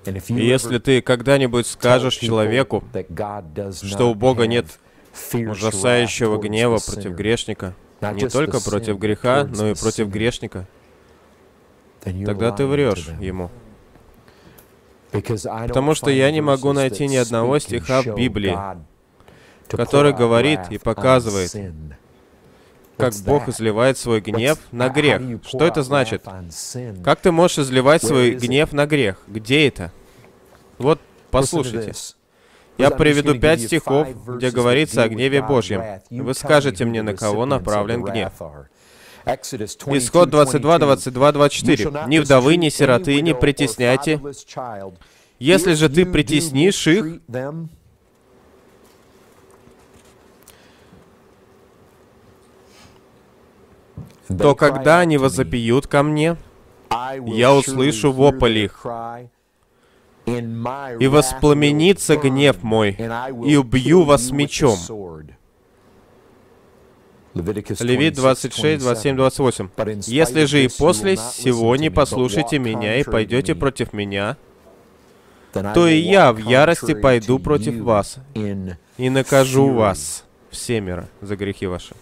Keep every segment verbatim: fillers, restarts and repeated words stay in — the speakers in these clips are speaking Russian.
И если ты когда-нибудь скажешь человеку, что у Бога нет ужасающего гнева против грешника, не только против греха, но и против грешника, тогда ты врешь ему. Потому что я не могу найти ни одного стиха в Библии, который говорит и показывает, как Бог изливает свой гнев на грех. Что это значит? Как ты можешь изливать свой гнев на грех? Где это? Вот, послушайте. Я приведу пять стихов, где говорится о гневе Божьем. Вы скажете мне, на кого направлен гнев. Исход двадцать два, двадцать два, двадцать четыре. «Ни вдовы, ни сироты не притесняйте. Если же ты притеснишь их, то когда они возопьют ко мне, я услышу вопль их, и воспламенится гнев мой, и убью вас мечом». Левит двадцать шесть, двадцать семь, двадцать восемь. «Если же и после сего не послушаете меня и пойдете против меня, то и я в ярости пойду против вас и накажу вас всемиро за грехи ваши».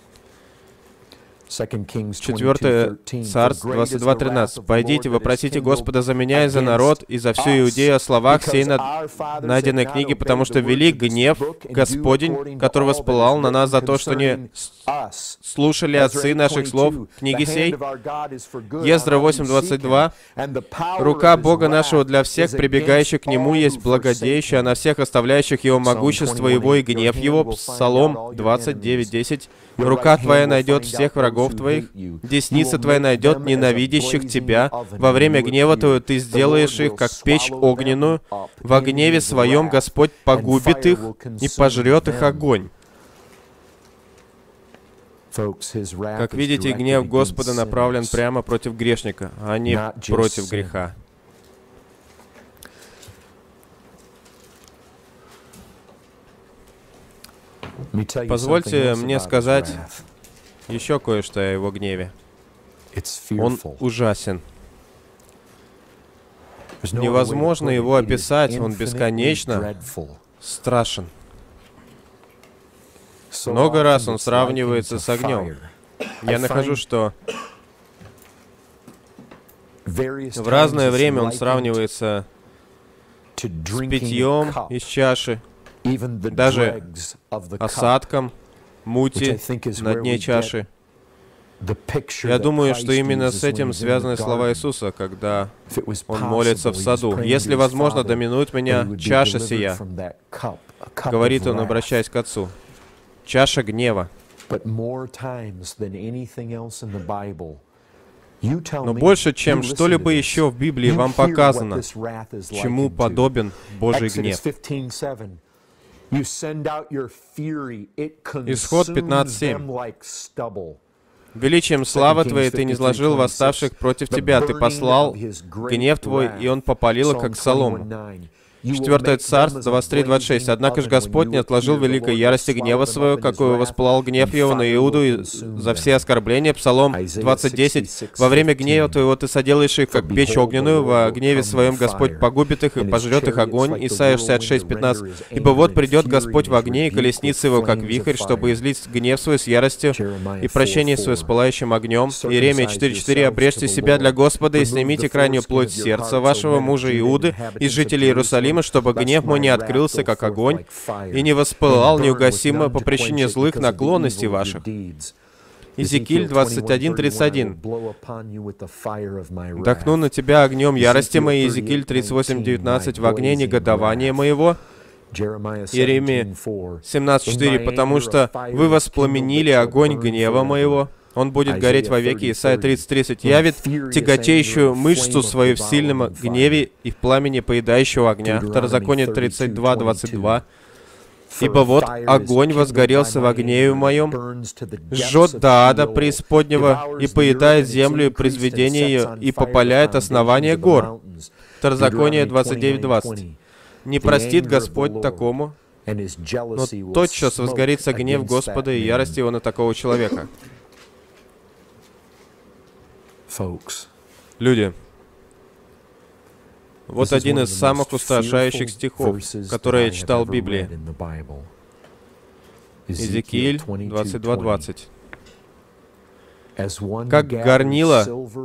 Четвертое Царств двадцать два, тринадцать. «Пойдите, вопросите Господа за меня и за народ, и за всю Иудею о словах сей над... найденной книги, потому что велик гнев Господень, который воспылал на нас за то, что не слушали отцы наших слов книги сей». Ездра восемь, двадцать два. «Рука Бога нашего для всех, прибегающих к Нему, есть благодеющая, а на всех оставляющих Его могущество Его и гнев Его». Псалом двадцать девять, десять. «Рука Твоя найдет всех врагов Твоих, десница Твоя найдет ненавидящих Тебя. Во время гнева Твоего Ты сделаешь их, как печь огненную. Во гневе Своем Господь погубит их и пожрет их огонь». Как видите, гнев Господа направлен прямо против грешника, а не против греха. Позвольте мне сказать еще кое-что о его гневе. Он ужасен. Невозможно его описать, он бесконечно страшен. Много раз он сравнивается с огнем. Я нахожу, что в разное время он сравнивается с питьем из чаши, даже осадком мути на дне чаши. Я думаю, что именно с этим связаны слова Иисуса, когда Он молится в саду. «Если возможно, доминует меня чаша сия», — говорит Он, обращаясь к Отцу. Чаша гнева. Но больше, чем что-либо еще в Библии, вам показано, чему подобен Божий гнев. Исход пятнадцать, семь. «Величием славы Твоей Ты низложил восставших против Тебя, Ты послал гнев Твой, и он попалил их, как солому». Четвертое Царств двадцать три, двадцать шесть. «Однако же Господь не отложил великой ярости гнева своего, какой воспылал гнев Его на Иуду и за все оскорбления». Псалом двадцать, десять. «Во время гнева Твоего Ты соделаешь их, как печь огненную, во гневе Своем Господь погубит их и пожрет их огонь». Исайя шестьдесят шесть, пятнадцать. «Ибо вот придет Господь в огне, и колесница Его, как вихрь, чтобы излить гнев Свой с яростью и прощение Свое с пылающим огнем». Иеремия четыре, четыре. «Обрежьте себя для Господа и снимите крайнюю плоть сердца вашего, мужа Иуды и жителей Иерусалима, чтобы гнев мой не открылся, как огонь, и не воспылал неугасимо по причине злых наклонностей ваших». Иезекииль двадцать один, тридцать один. «Дохну на тебя огнем ярости моей». Иезекииль тридцать восемь, девятнадцать. «В огне негодования моего». Иеремия семнадцать, четыре. «Потому что вы воспламенили огонь гнева моего, он будет гореть вовеки». Исайя тридцать, тридцать. «Явит тяготеющую мышцу свою в сильном гневе и в пламени поедающего огня». Второзаконие тридцать два, двадцать два. «Ибо вот огонь возгорелся во гневе моем, жжет до ада преисподнего и поедает землю и произведение ее, и попаляет основание гор». Второзаконие двадцать девять, двадцать. «Не простит Господь такому, но тотчас возгорится гнев Господа и ярость Его на такого человека». Люди, Вот один из самых устрашающих стихов, которые я читал в Библии. Иезекииль двадцать два двадцать. «Как горнило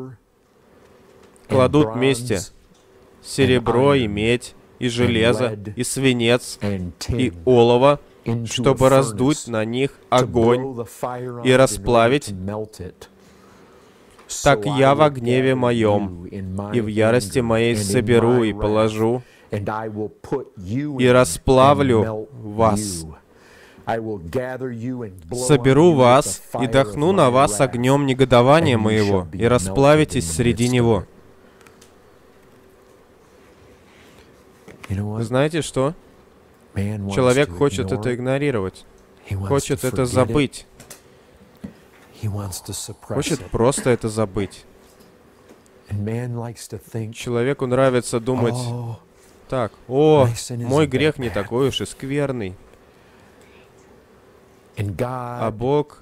кладут вместе серебро и медь, и железо, и свинец, и олово, чтобы раздуть на них огонь и расплавить, так я во гневе моем и в ярости моей соберу и положу, и расплавлю вас. Соберу вас и дохну на вас огнем негодования моего, и расплавитесь среди него». Вы знаете что? Человек хочет это игнорировать, хочет это забыть, хочет просто это забыть. Человеку нравится думать так: «О, мой грех не такой уж и скверный». А Бог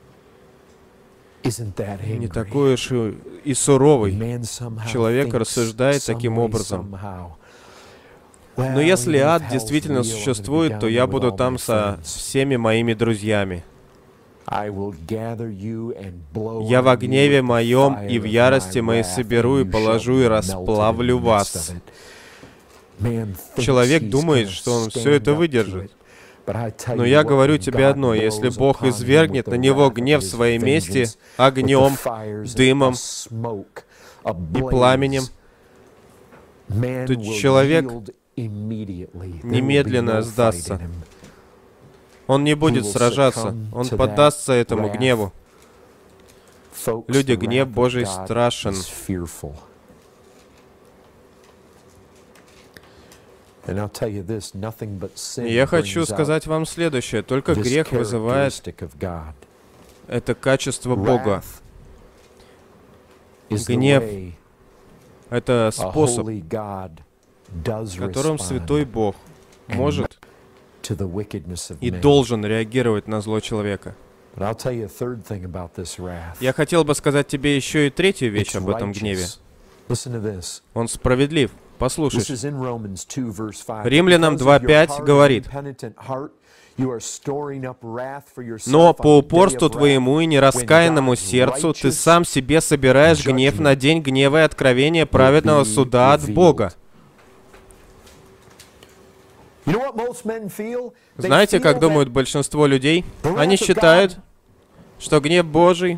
не такой уж и суровый. Человек рассуждает таким образом. Но если ад действительно существует, то я буду там со всеми моими друзьями. Я во гневе моем и в ярости моей соберу и положу и расплавлю вас. Человек думает, что он все это выдержит. Но я говорю тебе одно: если Бог извергнет на него гнев в своей мести огнем, дымом и пламенем, то человек немедленно сдастся. Он не будет сражаться, он поддастся этому гневу. Люди, гнев Божий страшен. Я хочу сказать вам следующее. Только грех вызывает это качество Бога. Гнев — это способ, которым Святой Бог может и должен реагировать на зло человека. Я хотел бы сказать тебе еще и третью вещь об этом гневе. Он справедлив. Послушай. Римлянам два пять говорит: «Но по упорству твоему и нераскаянному сердцу ты сам себе собираешь гнев на день гнева и откровения праведного суда от Бога». Знаете, как думают большинство людей? Они считают, что гнев Божий,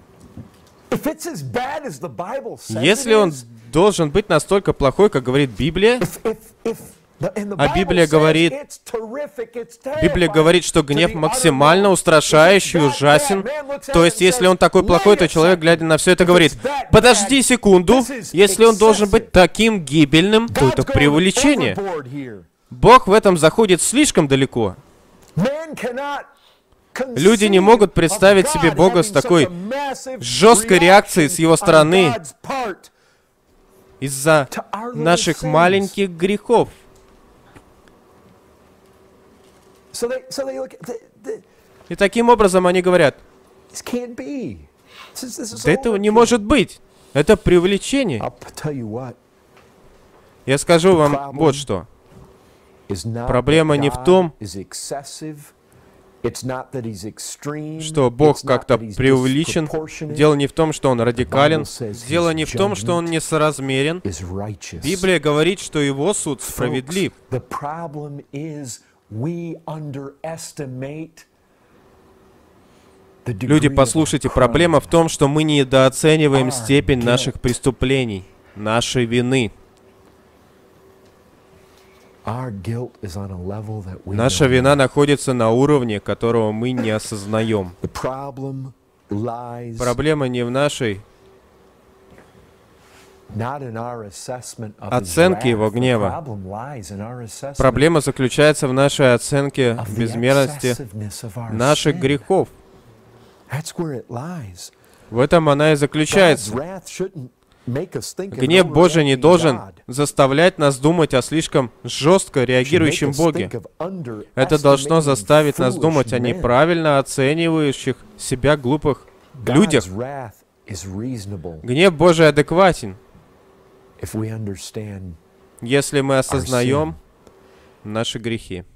если он должен быть настолько плохой, как говорит Библия, а Библия говорит, Библия говорит, что гнев максимально устрашающий, ужасен. То есть, если он такой плохой, то человек, глядя на все это, говорит: подожди секунду, если он должен быть таким гибельным, то это преувеличение. Бог в этом заходит слишком далеко. Люди не могут представить себе Бога с такой жесткой реакцией с его стороны из-за наших маленьких грехов. И таким образом они говорят: да этого не может быть. Это преувеличение. Я скажу вам вот что. Проблема не в том, что Бог как-то преувеличен. Дело не в том, что Он радикален. Дело не в том, что Он несоразмерен. Библия говорит, что Его суд справедлив. Люди, послушайте, проблема в том, что мы недооцениваем степень наших преступлений, нашей вины. Наша вина находится на уровне, которого мы не осознаем. Проблема не в нашей оценке Его гнева. Проблема заключается в нашей оценке безмерности наших грехов. В этом она и заключается. Гнев Божий не должен заставлять нас думать о слишком жестко реагирующем Боге. Это должно заставить нас думать о неправильно оценивающих себя глупых людях. Гнев Божий адекватен, если мы осознаем наши грехи.